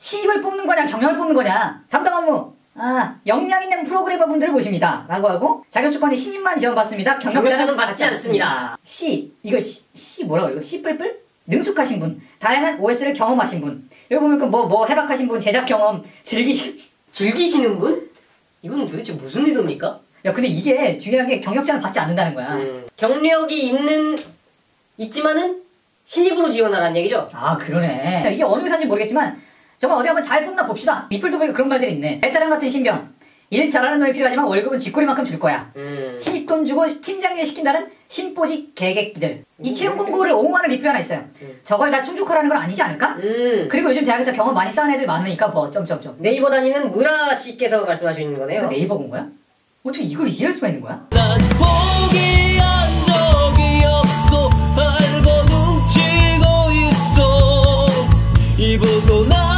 신입을 뽑는 거냐 경영을 뽑는 거냐. 담당 업무 역량 있는 프로그래머 분들을 모십니다 라고 하고 자격조건에 신입만 지원받습니다. 경력자는 받지 않습니다. C 이거 C 뭐라고 이거 C 뿔뿔? 능숙하신 분, 다양한 OS를 경험하신 분. 여기 보면 그 뭐 해박하신 분, 제작 경험 즐기시는 분? 이건 도대체 무슨 의도입니까? 야 근데 이게 중요한 게 경력자는 받지 않는다는 거야. 경력이 있지만은 신입으로 지원하라는 얘기죠? 아 그러네. 이게 어느 회사인지 모르겠지만 정말 어디 한번 잘 뽑나 봅시다. 리플도 보니까 그런 말들이 있네. 베테랑 같은 신병, 일 잘하는 놈이 필요하지만 월급은 쥐꼬리만큼 줄 거야. 신입 돈 주고 팀장 일 시킨다는 신보직 개객들. 이 채용 공고를 옹호하는 리플이 하나 있어요. 저걸 다 충족하라는 건 아니지 않을까? 그리고 요즘 대학에서 경험 많이 쌓은 애들 많으니까 뭐 점점점. 네이버 다니는 무라 씨께서 말씀하시는 거네요. 네이버 본 거야? 어떻게 이걸 이해할 수가 있는 거야? 난 포기한 적이 없어 알고 뭉치고 있어 이 벗어나